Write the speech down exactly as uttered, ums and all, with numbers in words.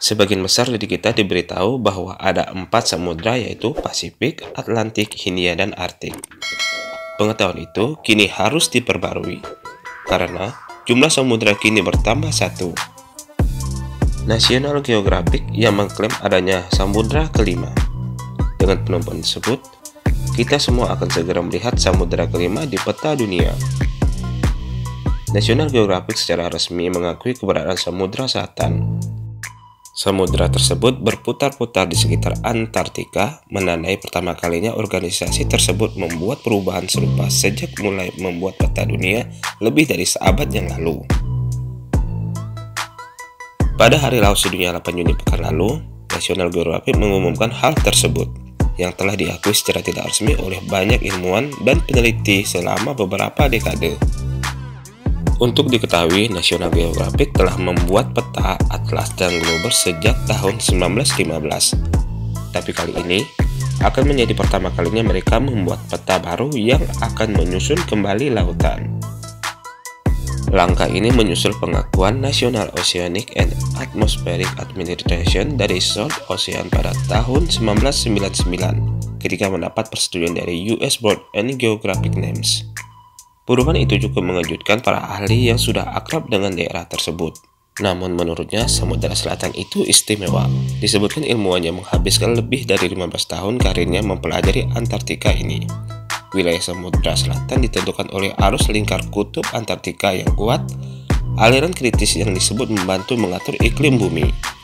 Sebagian besar dari kita diberitahu bahwa ada empat samudra, yaitu Pasifik, Atlantik, Hindia, dan Arktik. Pengetahuan itu kini harus diperbarui karena jumlah samudra kini bertambah satu. National Geographic yang mengklaim adanya samudra kelima. Dengan penemuan tersebut, kita semua akan segera melihat samudra kelima di peta dunia. National Geographic secara resmi mengakui keberadaan Samudra Selatan. Samudra tersebut berputar-putar di sekitar Antartika, menandai pertama kalinya organisasi tersebut membuat perubahan serupa sejak mulai membuat peta dunia lebih dari seabad yang lalu. Pada Hari Laut Sedunia delapan Juni pekan lalu, National Geographic mengumumkan hal tersebut, yang telah diakui secara tidak resmi oleh banyak ilmuwan dan peneliti selama beberapa dekade. Untuk diketahui, National Geographic telah membuat peta, atlas, dan glober sejak tahun seribu sembilan ratus lima belas. Tapi kali ini akan menjadi pertama kalinya mereka membuat peta baru yang akan menyusun kembali lautan. Langkah ini menyusul pengakuan National Oceanic and Atmospheric Administration dari South Ocean pada tahun seribu sembilan ratus sembilan puluh sembilan ketika mendapat persetujuan dari U S Board and Geographic Names. Perubahan itu cukup mengejutkan para ahli yang sudah akrab dengan daerah tersebut. Namun menurutnya, Samudra Selatan itu istimewa. Disebutkan ilmuwan yang menghabiskan lebih dari lima belas tahun karirnya mempelajari Antartika ini. Wilayah Samudra Selatan ditentukan oleh arus lingkar kutub Antartika yang kuat, aliran kritis yang disebut membantu mengatur iklim bumi,